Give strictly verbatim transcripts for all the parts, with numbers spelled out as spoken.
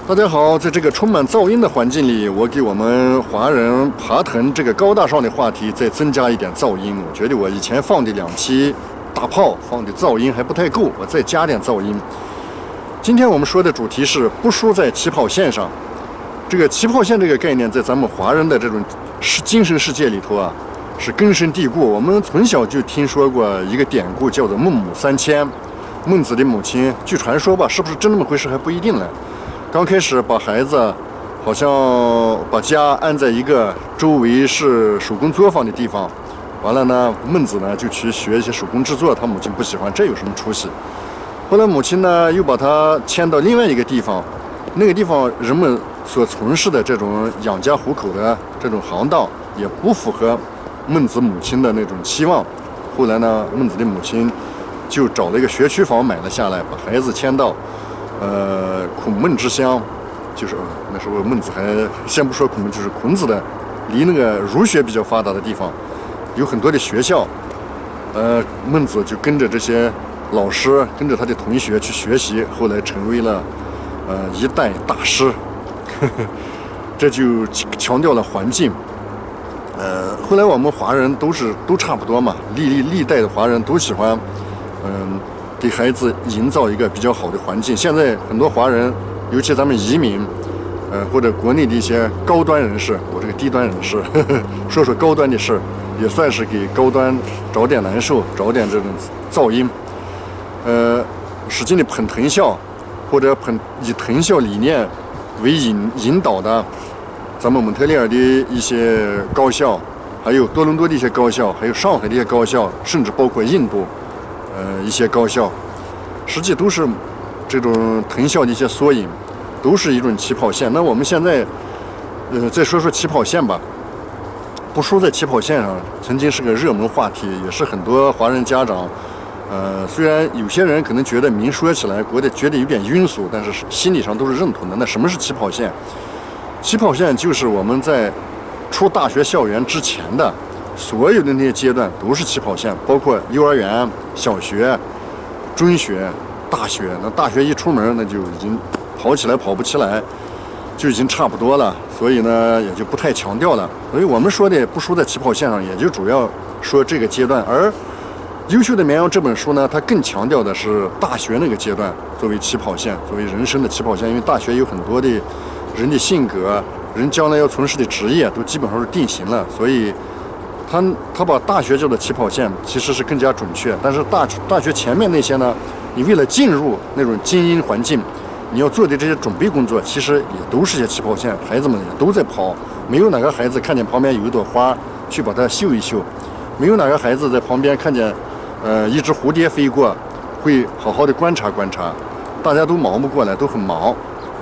大家好，在这个充满噪音的环境里，我给我们华人爬藤这个高大上的话题再增加一点噪音。我觉得我以前放的两期大炮放的噪音还不太够，我再加点噪音。今天我们说的主题是不输在起跑线上。这个起跑线这个概念，在咱们华人的这种精神世界里头啊，是根深蒂固。我们从小就听说过一个典故，叫做孟母三迁。孟子的母亲，据传说吧，是不是真那么回事还不一定呢。刚开始把孩子，好像把家安在一个周围是手工作坊的地方，完了呢，孟子呢就去学一些手工制作，他母亲不喜欢，这有什么出息？后来母亲呢又把他迁到另外一个地方，那个地方人们所从事的这种养家糊口的这种行当，也不符合孟子母亲的那种期望。后来呢，孟子的母亲就找了一个学区房买了下来，把孩子迁到呃，孔孟之乡，就是那时候孟子还先不说孔孟，就是孔子的，离那个儒学比较发达的地方，有很多的学校。呃，孟子就跟着这些老师，跟着他的同学去学习，后来成为了呃一代大师。呵呵，这就强调了环境。呃，后来我们华人都是都差不多嘛，历历历代的华人都喜欢，嗯、呃。给孩子营造一个比较好的环境。现在很多华人，尤其咱们移民，呃，或者国内的一些高端人士，我这个低端人士，呵呵，说说高端的事儿，也算是给高端找点难受，找点这种噪音。呃，使劲的捧藤校，或者捧以藤校理念为引引导的，咱们蒙特利尔的一些高校，还有多伦多的一些高校，还有上海的一些高校，甚至包括印度。呃，一些高校，实际都是这种藤校的一些缩影，都是一种起跑线。那我们现在，呃，再说说起跑线吧。不输在起跑线上，曾经是个热门话题，也是很多华人家长，呃，虽然有些人可能觉得明说起来，觉得觉得有点庸俗，但是心理上都是认同的。那什么是起跑线？起跑线就是我们在出大学校园之前的。所有的那些阶段都是起跑线，包括幼儿园、小学、中学、大学。那大学一出门，那就已经跑起来跑不起来，就已经差不多了。所以呢，也就不太强调了。所以我们说的不输在起跑线上，也就主要说这个阶段。而《优秀的绵羊》这本书呢，它更强调的是大学那个阶段作为起跑线，作为人生的起跑线。因为大学有很多的人的性格、人将来要从事的职业都基本上是定型了，所以。他他把大学叫做起跑线，其实是更加准确。但是大大学前面那些呢，你为了进入那种精英环境，你要做的这些准备工作，其实也都是些起跑线。孩子们也都在跑，没有哪个孩子看见旁边有一朵花去把它绣一绣，没有哪个孩子在旁边看见呃一只蝴蝶飞过，会好好的观察观察。大家都忙不过来，都很忙。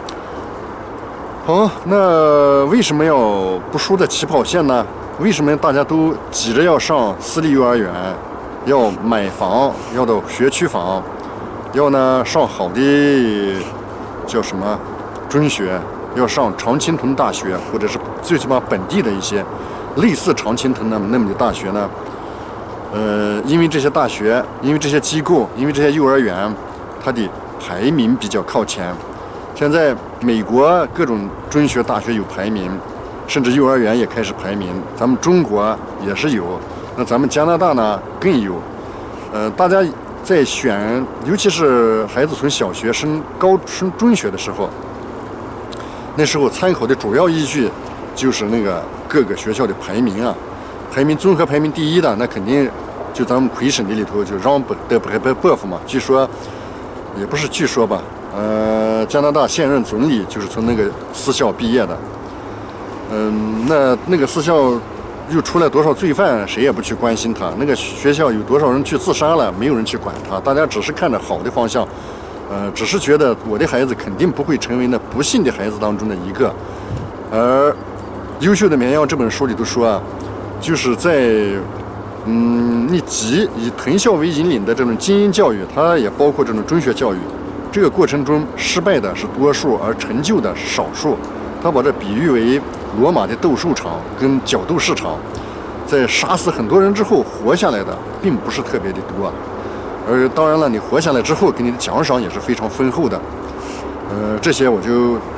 好，那为什么要不输在起跑线呢？为什么大家都急着要上私立幼儿园，要买房，要到学区房，要呢上好的叫什么中学，要上常青藤大学，或者是最起码本地的一些类似常青藤那么那么的大学呢？呃，因为这些大学，因为这些机构，因为这些幼儿园，它的排名比较靠前。现在美国各种中学、大学有排名。甚至幼儿园也开始排名，咱们中国也是有，那咱们加拿大呢更有。呃，大家在选，尤其是孩子从小学升高升中学的时候，那时候参考的主要依据就是那个各个学校的排名啊，排名综合排名第一的，那肯定就咱们魁省的里头就让伯德伯伯伯夫嘛，据说也不是据说吧，呃，加拿大现任总理就是从那个私校毕业的。嗯，那那个私校又出来多少罪犯，谁也不去关心他。那个学校有多少人去自杀了，没有人去管他。大家只是看着好的方向，呃，只是觉得我的孩子肯定不会成为那不幸的孩子当中的一个。而《优秀的绵羊》这本书里头说啊，就是在嗯，你集以藤校为引领的这种精英教育，它也包括这种中学教育。这个过程中失败的是多数，而成就的是少数。他把这比喻为罗马的斗兽场跟角斗士场，在杀死很多人之后活下来的并不是特别的多，而当然了，你活下来之后给你的奖赏也是非常丰厚的。呃，这些我就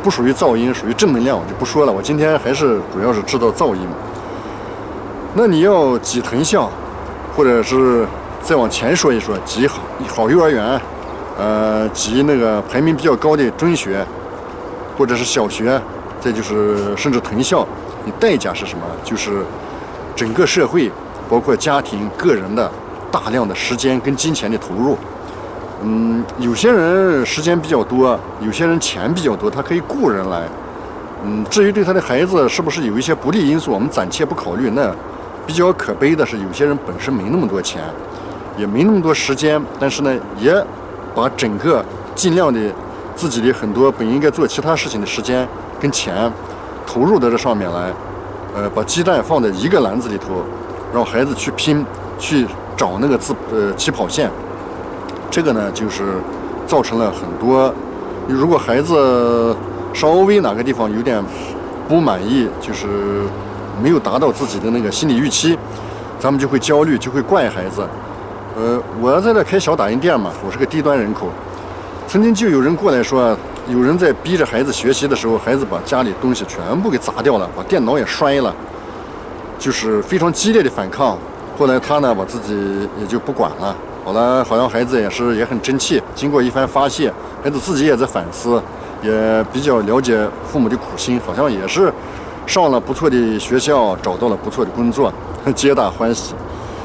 不属于噪音，属于正能量，我就不说了。我今天还是主要是制造噪音。那你要挤藤校，或者是再往前说一说，挤好好幼儿园，呃，挤那个排名比较高的中学，或者是小学，再就是甚至藤校，你代价是什么？就是整个社会，包括家庭、个人的大量的时间跟金钱的投入。嗯，有些人时间比较多，有些人钱比较多，他可以雇人来。嗯，至于对他的孩子是不是有一些不利因素，我们暂且不考虑。那比较可悲的是，有些人本身没那么多钱，也没那么多时间，但是呢，也把整个尽量的自己的很多本应该做其他事情的时间跟钱投入到这上面来，呃，把鸡蛋放在一个篮子里头，让孩子去拼，去找那个自呃起跑线。这个呢，就是造成了很多，如果孩子稍微哪个地方有点不满意，就是没有达到自己的那个心理预期，咱们就会焦虑，就会怪孩子。呃，我在这开小打印店嘛，我是个低端人口。曾经就有人过来说，有人在逼着孩子学习的时候，孩子把家里东西全部给砸掉了，把电脑也摔了，就是非常激烈的反抗。后来他呢，把自己也就不管了。好了，好像孩子也是也很争气。经过一番发泄，孩子自己也在反思，也比较了解父母的苦心，好像也是上了不错的学校，找到了不错的工作，皆大欢喜。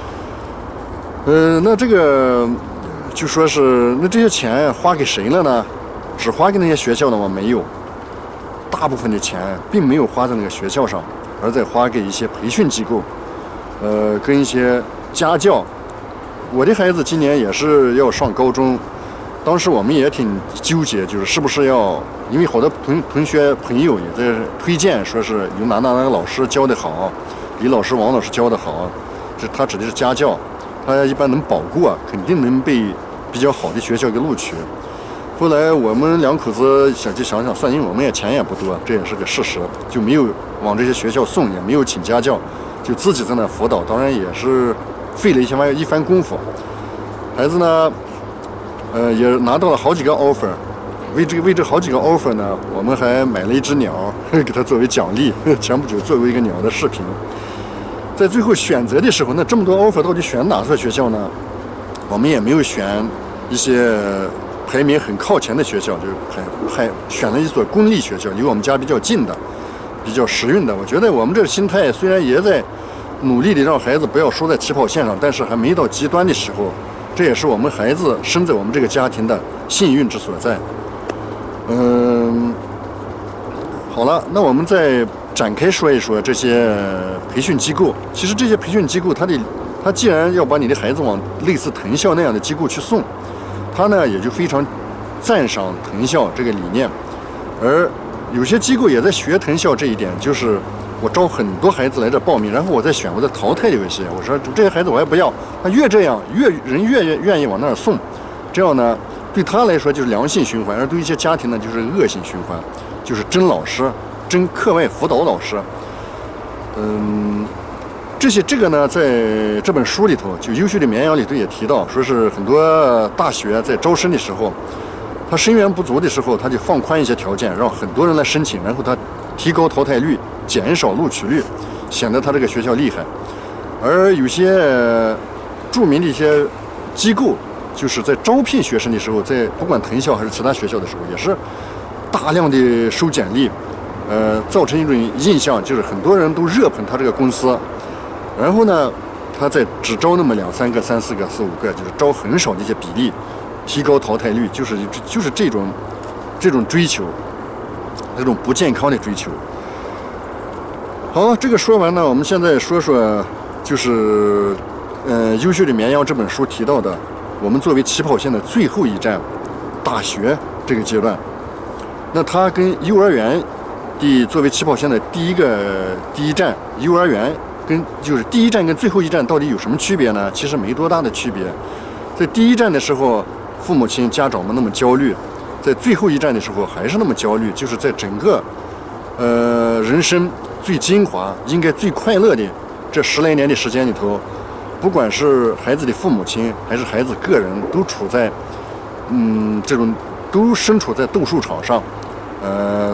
呃，那这个就说是那这些钱花给谁了呢？只花给那些学校的吗？没有，大部分的钱并没有花在那个学校上，而在花给一些培训机构，呃，跟一些家教。我的孩子今年也是要上高中，当时我们也挺纠结，就是是不是要，因为好多同同学朋友也在推荐，说是有哪哪哪个老师教得好，李老师、王老师教得好，这他指的是家教，他一般能保过，肯定能被比较好的学校给录取。后来我们两口子想就想想算，因为我们也钱也不多，这也是个事实，就没有往这些学校送，也没有请家教，就自己在那辅导，当然也是费了一些一番功夫。孩子呢，呃，也拿到了好几个 offer， 为这个为这好几个 offer 呢，我们还买了一只鸟给他作为奖励。前不久做过一个鸟的视频。在最后选择的时候，那这么多 offer 到底选哪所学校呢？我们也没有选一些排名很靠前的学校，就是排排选了一所公立学校，离我们家比较近的，比较实用的。我觉得我们这个心态虽然也在努力的让孩子不要输在起跑线上，但是还没到极端的时候。这也是我们孩子生在我们这个家庭的幸运之所在。嗯，好了，那我们再展开说一说这些培训机构。其实这些培训机构，它的它既然要把你的孩子往类似藤校那样的机构去送，它呢也就非常赞赏藤校这个理念。而有些机构也在学藤校这一点，就是我招很多孩子来这报名，然后我再选，我再淘汰有一些。我说这些孩子我也不要，他越这样，越人越愿意往那儿送，这样呢，对他来说就是良性循环，而对一些家庭呢就是恶性循环，就是争老师，争课外辅导老师。嗯，这些这个呢，在这本书里头，就《优秀的绵羊》里头也提到，说是很多大学在招生的时候，他生源不足的时候，他就放宽一些条件，让很多人来申请，然后他提高淘汰率，减少录取率，显得他这个学校厉害。而有些著名的一些机构，就是在招聘学生的时候，在不管藤校还是其他学校的时候，也是大量的收简历，呃，造成一种印象，就是很多人都热捧他这个公司，然后呢，他再只招那么两三个、三四个、四五个，就是招很少的一些比例，提高淘汰率，就是就是这种这种追求，这种不健康的追求。好，这个说完呢，我们现在说说，就是呃，《优秀的绵羊》这本书提到的，我们作为起跑线的最后一站，大学这个阶段，那它跟幼儿园的作为起跑线的第一个第一站，幼儿园跟就是第一站跟最后一站到底有什么区别呢？其实没多大的区别。在第一站的时候，父母亲家长们那么焦虑，在最后一站的时候还是那么焦虑，就是在整个呃人生最精华、应该最快乐的这十来年的时间里头，不管是孩子的父母亲还是孩子个人，都处在嗯这种都身处在斗兽场上，呃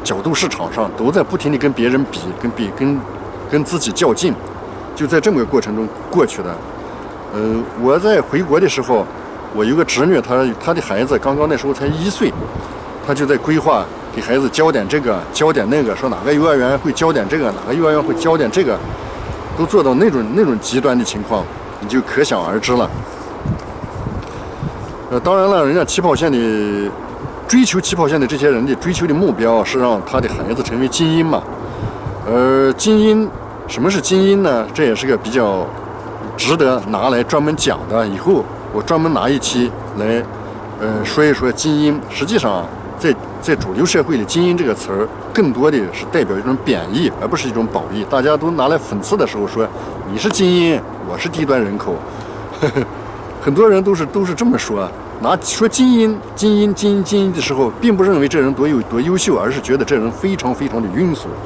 角斗市场上，都在不停地跟别人比，跟比跟跟自己较劲，就在这么个过程中过去的。呃，我在回国的时候，我有个侄女，她她的孩子刚刚那时候才一岁，她就在规划给孩子教点这个，教点那个，说哪个幼儿园会教点这个，哪个幼儿园会教点这个，都做到那种那种极端的情况，你就可想而知了。呃，当然了，人家起跑线的追求起跑线的这些人的追求的目标是让他的孩子成为精英嘛。而精英，什么是精英呢？这也是个比较值得拿来专门讲的。以后我专门拿一期来，呃，说一说精英。实际上，在在主流社会里，精英这个词儿更多的是代表一种贬义，而不是一种褒义。大家都拿来讽刺的时候说，你是精英，我是低端人口。呵呵，很多人都是都是这么说。拿说精英、精英、精英、精英的时候，并不认为这人多有多优秀，而是觉得这人非常非常的庸俗。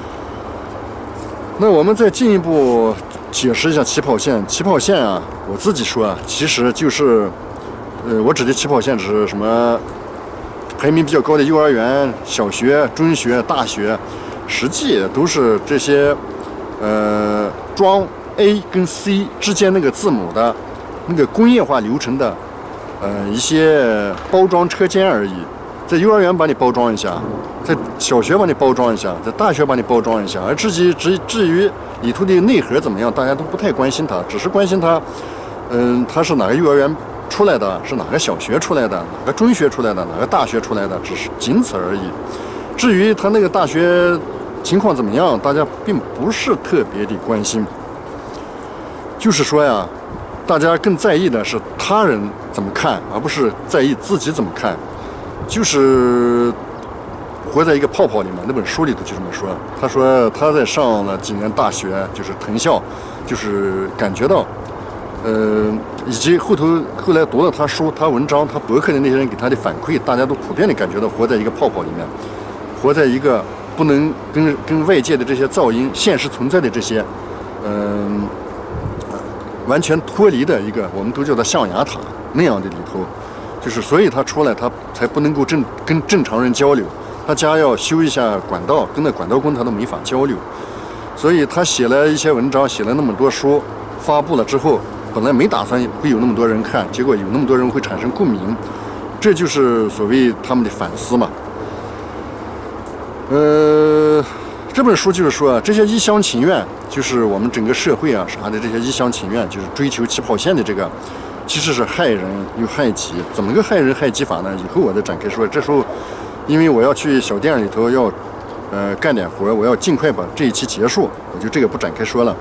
那我们再进一步解释一下起跑线。起跑线啊，我自己说啊，其实就是，呃，我指的起跑线是什么？排名比较高的幼儿园、小学、中学、大学，实际都是这些，呃，装 A 跟 C 之间那个字母的，那个工业化流程的。呃，一些包装车间而已，在幼儿园把你包装一下，在小学把你包装一下，在大学把你包装一下，而至于至至于里头的内核怎么样，大家都不太关心它，只是关心它，嗯，它是哪个幼儿园出来的，是哪个小学出来的，哪个中学出来的，哪个大学出来的，只是仅此而已。至于他那个大学情况怎么样，大家并不是特别的关心。就是说呀。大家更在意的是他人怎么看，而不是在意自己怎么看。就是活在一个泡泡里面，那本书里头就这么说。他说他在上了几年大学，就是藤校，就是感觉到，呃，以及后头后来读了他书、他文章、他博客的那些人给他的反馈，大家都普遍的感觉到活在一个泡泡里面，活在一个不能跟跟外界的这些噪音、现实存在的这些，嗯、呃。完全脱离的一个，我们都叫它象牙塔那样的里头，就是所以他出来他才不能够正跟正常人交流，他家要修一下管道，跟那管道工他都没法交流，所以他写了一些文章，写了那么多书，发布了之后，本来没打算会有那么多人看，结果有那么多人会产生共鸣，这就是所谓他们的反思嘛。呃。这本书就是说，这些一厢情愿，就是我们整个社会啊啥的这些一厢情愿，就是追求起跑线的这个，其实是害人又害己。怎么个害人害己法呢？以后我再展开说。这时候，因为我要去小店里头要，呃，干点活，我要尽快把这一期结束，我就这个不展开说了。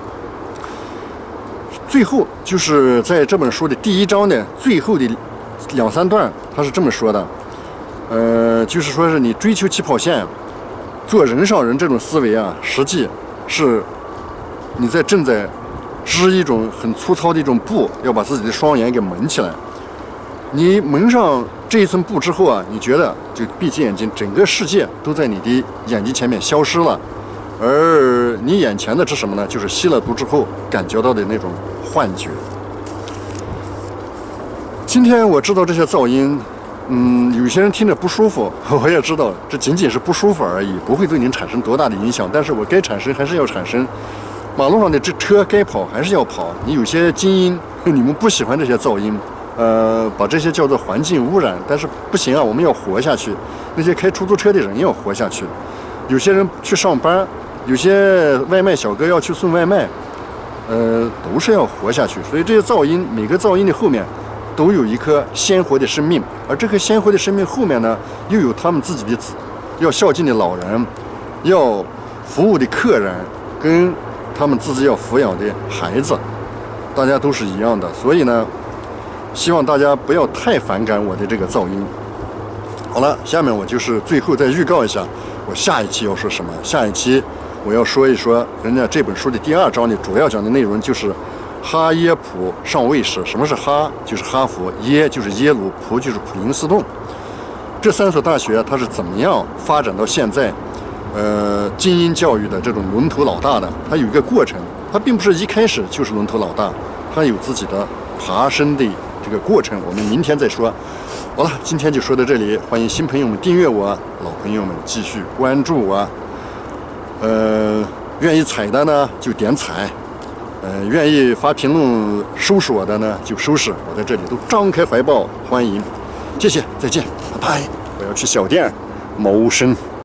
最后就是在这本书的第一章的最后的两三段，他是这么说的，呃，就是说是你追求起跑线。做人上人这种思维啊，实际是你在正在织一种很粗糙的一种布，要把自己的双眼给蒙起来。你蒙上这一层布之后啊，你觉得就闭起眼睛，整个世界都在你的眼睛前面消失了，而你眼前的是什么呢？就是吸了毒之后感觉到的那种幻觉。今天我知道这些噪音。嗯，有些人听着不舒服，我也知道，这仅仅是不舒服而已，不会对您产生多大的影响。但是我该产生还是要产生，马路上的这车该跑还是要跑。你有些精英，你们不喜欢这些噪音，呃，把这些叫做环境污染，但是不行啊，我们要活下去。那些开出租车的人要活下去，有些人去上班，有些外卖小哥要去送外卖，呃，都是要活下去。所以这些噪音，每个噪音的后面。都有一颗鲜活的生命，而这颗鲜活的生命后面呢，又有他们自己的要孝敬的老人，要服务的客人，跟他们自己要抚养的孩子，大家都是一样的。所以呢，希望大家不要太反感我的这个噪音。好了，下面我就是最后再预告一下，我下一期要说什么。下一期我要说一说人家这本书的第二章的主要讲的内容就是。哈耶普上卫士，什么是哈？就是哈佛，耶就是耶鲁，普就是普林斯顿。这三所大学它是怎么样发展到现在？呃，精英教育的这种龙头老大的，它有一个过程，它并不是一开始就是龙头老大，它有自己的爬升的这个过程。我们明天再说。 好了，今天就说到这里，欢迎新朋友们订阅我，老朋友们继续关注我。呃，愿意踩的呢就点踩，呃，愿意发评论收拾我的呢就收拾，我在这里都张开怀抱欢迎。谢谢，再见，拜拜。我要去小店谋生。